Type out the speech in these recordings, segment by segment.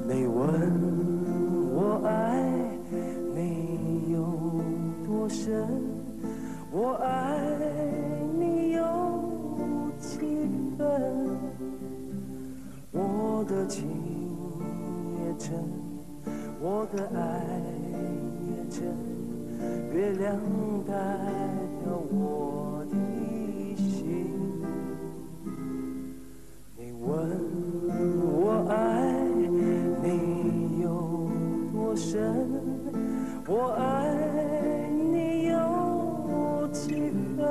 你问我爱你有多深，我爱你有几分，我的情也真，我的爱也真，月亮代表我的心。你问我爱你有多深，我爱你有几分，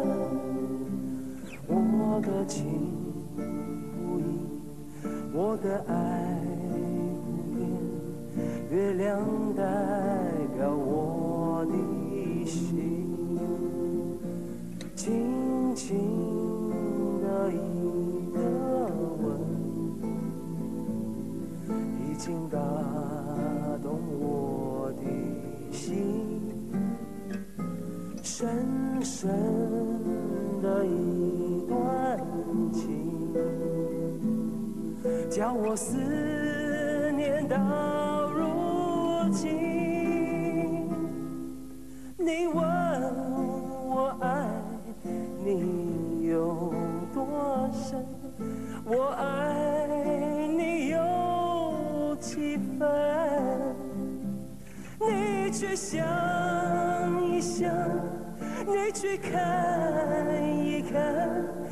我的情不移，我的爱不变，月亮代表我的心，轻轻的一个吻，已经打动我的心，深深的一段情，叫我思念到如今。你问我爱你有多深，我爱你有几分，你去想一想，你去看一看，